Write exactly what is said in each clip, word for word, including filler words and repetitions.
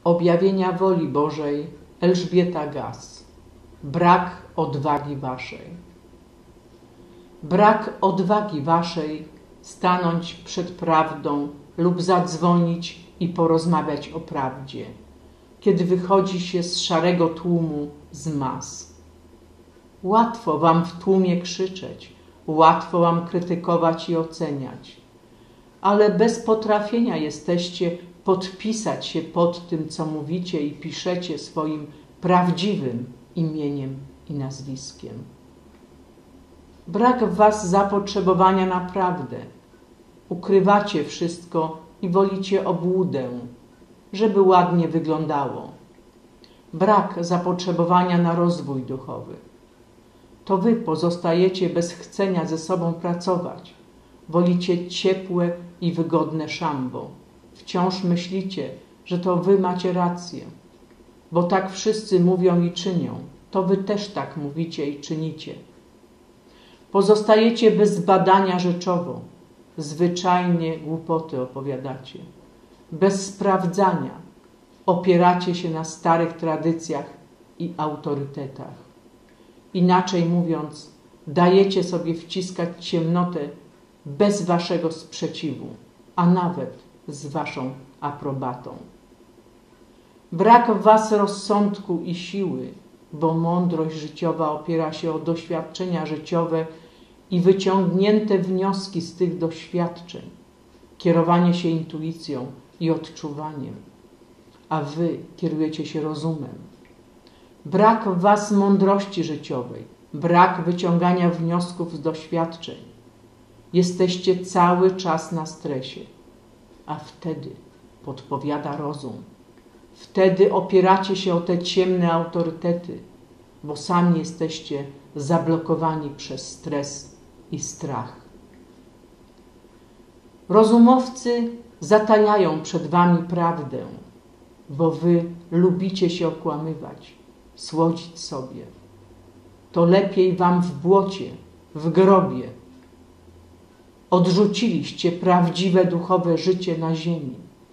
Objawienia woli Bożej Elżbieta Gass. Brak odwagi waszej. Brak odwagi waszej stanąć przed prawdą lub zadzwonić i porozmawiać o prawdzie, kiedy wychodzi się z szarego tłumu, z mas. Łatwo wam w tłumie krzyczeć, łatwo wam krytykować i oceniać, ale bez potrafienia jesteście podpisać się pod tym, co mówicie i piszecie swoim prawdziwym imieniem i nazwiskiem. Brak w was zapotrzebowania na prawdę. Ukrywacie wszystko i wolicie obłudę, żeby ładnie wyglądało. Brak zapotrzebowania na rozwój duchowy. To wy pozostajecie bez chcenia ze sobą pracować. Wolicie ciepłe i wygodne szambo. Wciąż myślicie, że to wy macie rację, bo tak wszyscy mówią i czynią. To wy też tak mówicie i czynicie. Pozostajecie bez badania rzeczowo. Zwyczajnie głupoty opowiadacie. Bez sprawdzania. Opieracie się na starych tradycjach i autorytetach. Inaczej mówiąc, dajecie sobie wciskać ciemnotę bez waszego sprzeciwu, a nawet z waszą aprobatą. Brak w was rozsądku i siły, bo mądrość życiowa opiera się o doświadczenia życiowe i wyciągnięte wnioski z tych doświadczeń, kierowanie się intuicją i odczuwaniem, a wy kierujecie się rozumem. Brak w was mądrości życiowej, brak wyciągania wniosków z doświadczeń. Jesteście cały czas na stresie, a wtedy podpowiada rozum. Wtedy opieracie się o te ciemne autorytety, bo sami jesteście zablokowani przez stres i strach. Rozumowcy zatajają przed wami prawdę, bo wy lubicie się okłamywać, słodzić sobie. To lepiej wam w błocie, w grobie. Odrzuciliście prawdziwe duchowe życie na ziemi.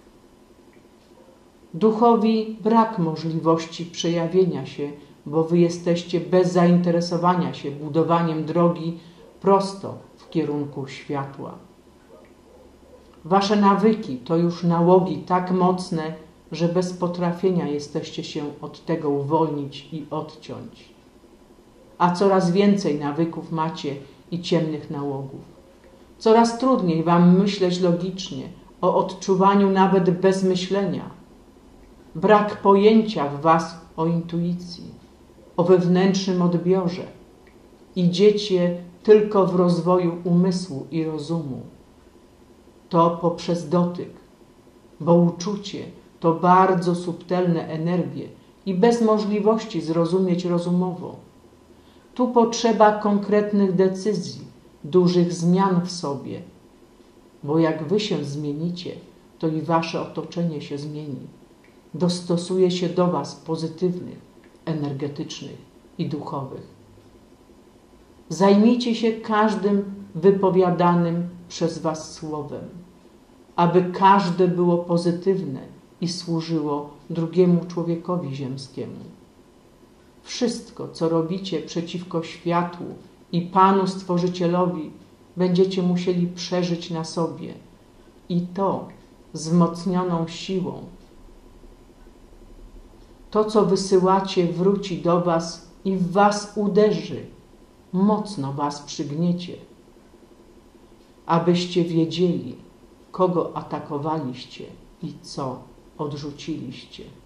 Duchowi brak możliwości przejawienia się, bo wy jesteście bez zainteresowania się budowaniem drogi prosto w kierunku światła. Wasze nawyki to już nałogi tak mocne, że bez potrafienia jesteście się od tego uwolnić i odciąć. A coraz więcej nawyków macie i ciemnych nałogów. Coraz trudniej wam myśleć logicznie, o odczuwaniu nawet bez myślenia. Brak pojęcia w was o intuicji, o wewnętrznym odbiorze. Idziecie tylko w rozwoju umysłu i rozumu. To poprzez dotyk, bo uczucie to bardzo subtelne energie i bez możliwości zrozumieć rozumowo. Tu potrzeba konkretnych decyzji, dużych zmian w sobie, bo jak wy się zmienicie, to i wasze otoczenie się zmieni. Dostosuje się do was pozytywnych, energetycznych i duchowych. Zajmijcie się każdym wypowiadanym przez was słowem, aby każde było pozytywne i służyło drugiemu człowiekowi ziemskiemu. Wszystko, co robicie przeciwko światłu i Panu Stworzycielowi, będziecie musieli przeżyć na sobie i to wzmocnioną siłą. To, co wysyłacie, wróci do was i w was uderzy, mocno was przygniecie, abyście wiedzieli, kogo atakowaliście i co odrzuciliście.